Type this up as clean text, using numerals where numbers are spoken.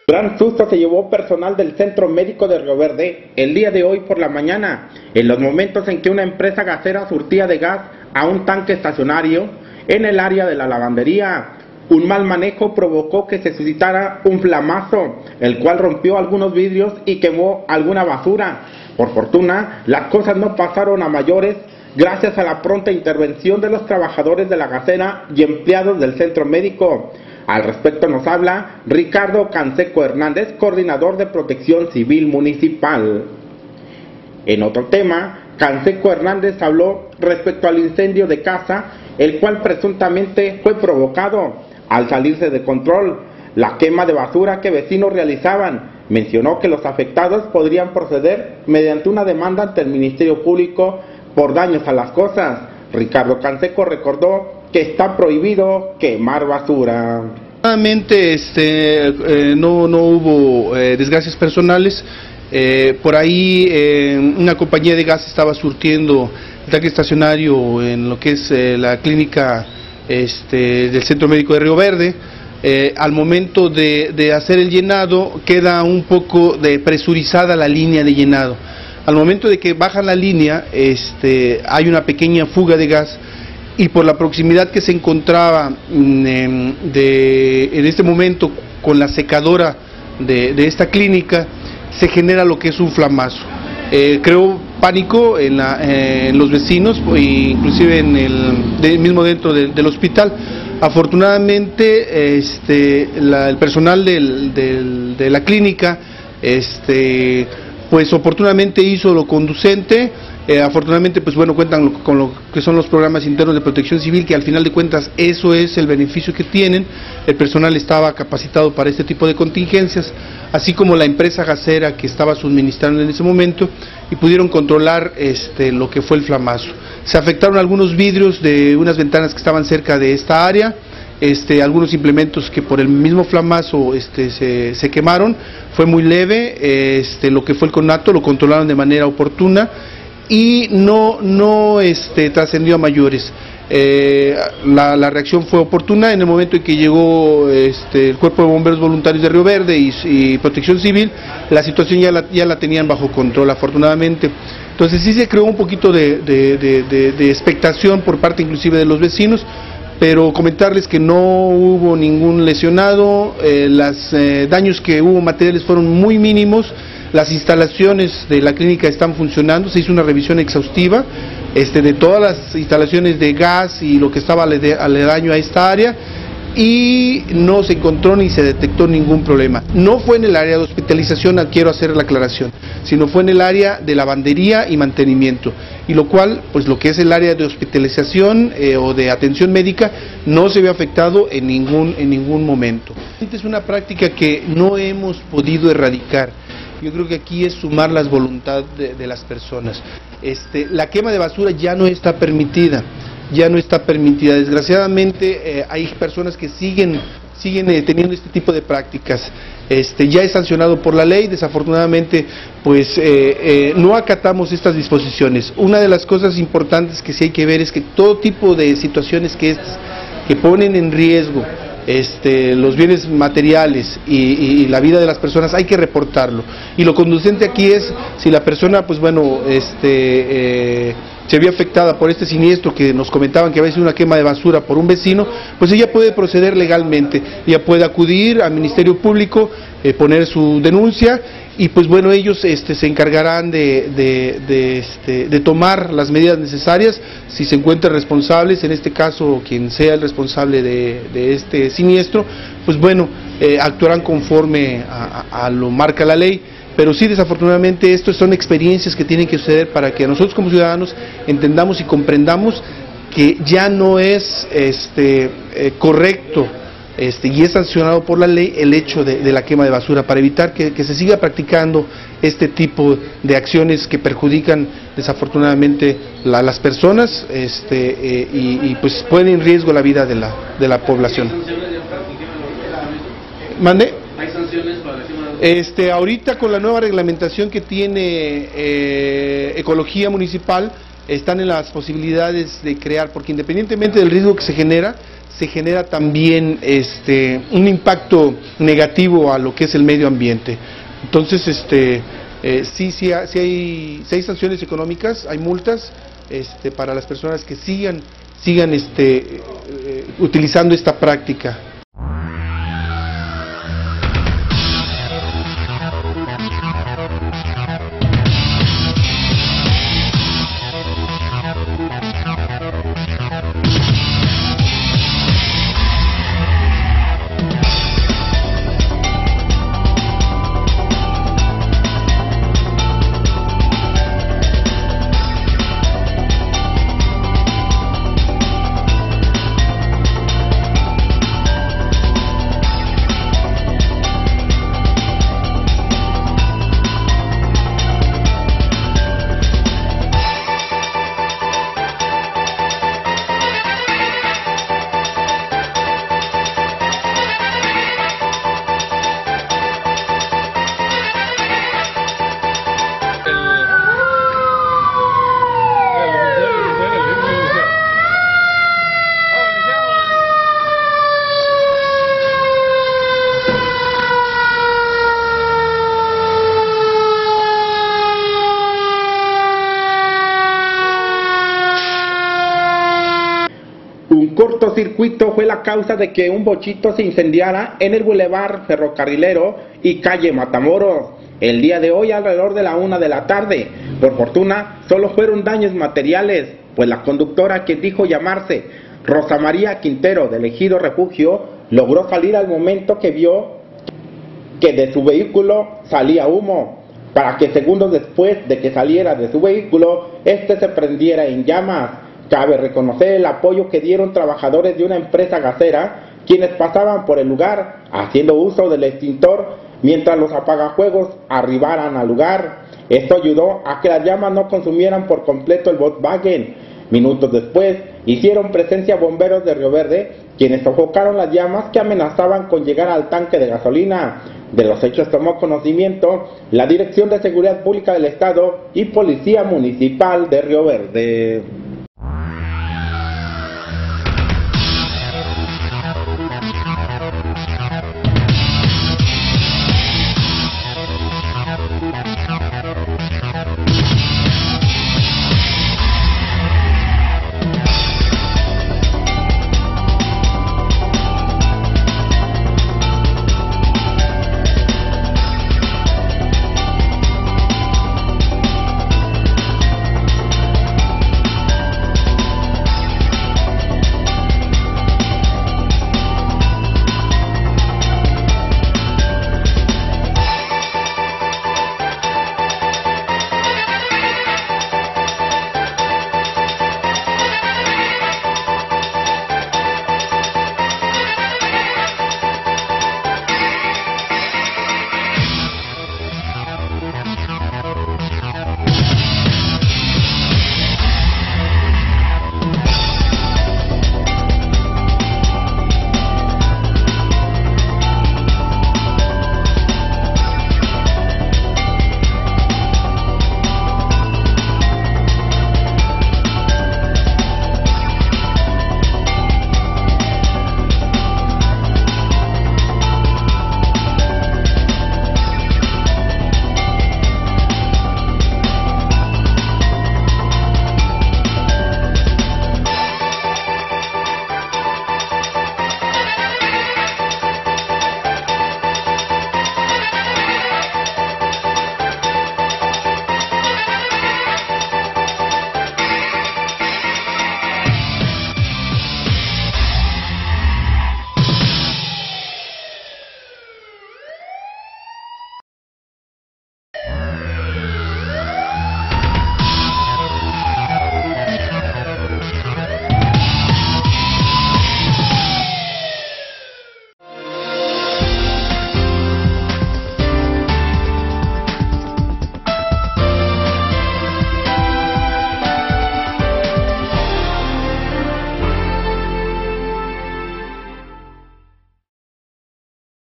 Gran susto se llevó personal del Centro Médico de Río Verde el día de hoy por la mañana, en los momentos en que una empresa gasera surtía de gas a un tanque estacionario en el área de la lavandería. Un mal manejo provocó que se suscitara un flamazo, el cual rompió algunos vidrios y quemó alguna basura. Por fortuna, las cosas no pasaron a mayores, gracias a la pronta intervención de los trabajadores de la gasera y empleados del centro médico. Al respecto nos habla Ricardo Canseco Hernández, coordinador de Protección Civil Municipal. En otro tema, Canseco Hernández habló respecto al incendio de casa, el cual presuntamente fue provocado al salirse de control la quema de basura que vecinos realizaban. Mencionó que los afectados podrían proceder mediante una demanda ante el Ministerio Público por daños a las cosas. Ricardo Canseco recordó que está prohibido quemar basura. Nuevamente no hubo desgracias personales. Por ahí una compañía de gas estaba surtiendo el tanque estacionario en lo que es la clínica del Centro Médico de Río Verde. Al momento de hacer el llenado queda un poco presurizada la línea de llenado. Al momento de que baja la línea hay una pequeña fuga de gas, y por la proximidad que se encontraba en este momento con la secadora de esta clínica, se genera lo que es un flamazo. Creó pánico en los vecinos, inclusive mismo dentro del hospital. Afortunadamente el personal de la clínica pues oportunamente hizo lo conducente. Afortunadamente pues bueno, cuentan con lo que son los programas internos de protección civil, que al final de cuentas eso es el beneficio que tienen. El personal estaba capacitado para este tipo de contingencias, así como la empresa gasera que estaba suministrando en ese momento, y pudieron controlar lo que fue el flamazo. Se afectaron algunos vidrios de unas ventanas que estaban cerca de esta área, algunos implementos que por el mismo flamazo se quemaron. Fue muy leve, lo que fue el conato lo controlaron de manera oportuna y no trascendió a mayores. La reacción fue oportuna en el momento en que llegó el Cuerpo de Bomberos Voluntarios de Río Verde y Protección Civil. La situación ya la tenían bajo control, afortunadamente. Entonces sí se creó un poquito de expectación por parte inclusive de los vecinos, pero comentarles que no hubo ningún lesionado. Los daños que hubo materiales fueron muy mínimos. Las instalaciones de la clínica están funcionando. Se hizo una revisión exhaustiva de todas las instalaciones de gas y lo que estaba aledaño a esta área, y no se encontró ni se detectó ningún problema. No fue en el área de hospitalización, quiero hacer la aclaración, sino fue en el área de lavandería y mantenimiento, y lo cual, pues lo que es el área de hospitalización o de atención médica, no se ve afectado en ningún momento. Es una práctica que no hemos podido erradicar. Yo creo que aquí es sumar las voluntades de las personas. La quema de basura ya no está permitida. Desgraciadamente hay personas que siguen teniendo este tipo de prácticas. Ya es sancionado por la ley. Desafortunadamente pues no acatamos estas disposiciones. Una de las cosas importantes que sí hay que ver es que todo tipo de situaciones que ponen en riesgo los bienes materiales y la vida de las personas, hay que reportarlo. Y lo conducente aquí es, si la persona pues bueno se vio afectada por este siniestro que nos comentaban que había sido una quema de basura por un vecino, pues ella puede proceder legalmente. Ella puede acudir al Ministerio Público, poner su denuncia, y pues bueno, ellos se encargarán de tomar las medidas necesarias. Si se encuentran responsables, en este caso quien sea el responsable de este siniestro, pues bueno, actuarán conforme a lo marca la ley. Pero sí, desafortunadamente, estas son experiencias que tienen que suceder para que nosotros como ciudadanos entendamos y comprendamos que ya no es correcto y es sancionado por la ley el hecho de la quema de basura, para evitar que se siga practicando este tipo de acciones que perjudican desafortunadamente las personas y pues ponen en riesgo la vida de la población. ¿Mande? ¿Hay sanciones para la quema de basura? Ahorita con la nueva reglamentación que tiene Ecología Municipal, están en las posibilidades de crear, porque independientemente del riesgo que se genera, se genera también un impacto negativo a lo que es el medio ambiente. Entonces, sí hay sanciones económicas, hay multas para las personas que sigan utilizando esta práctica. Un cortocircuito fue la causa de que un bochito se incendiara en el bulevar Ferrocarrilero y calle Matamoros el día de hoy alrededor de la 1 de la tarde. Por fortuna, solo fueron daños materiales, pues la conductora, que dijo llamarse Rosa María Quintero del Ejido Refugio, logró salir al momento que vio que de su vehículo salía humo, para que segundos después de que saliera de su vehículo, se prendiera en llamas. Cabe reconocer el apoyo que dieron trabajadores de una empresa gasera, quienes pasaban por el lugar haciendo uso del extintor mientras los apagafuegos arribaran al lugar. Esto ayudó a que las llamas no consumieran por completo el Volkswagen. Minutos después hicieron presencia bomberos de Río Verde, quienes sofocaron las llamas que amenazaban con llegar al tanque de gasolina. De los hechos tomó conocimiento la Dirección de Seguridad Pública del Estado y Policía Municipal de Río Verde.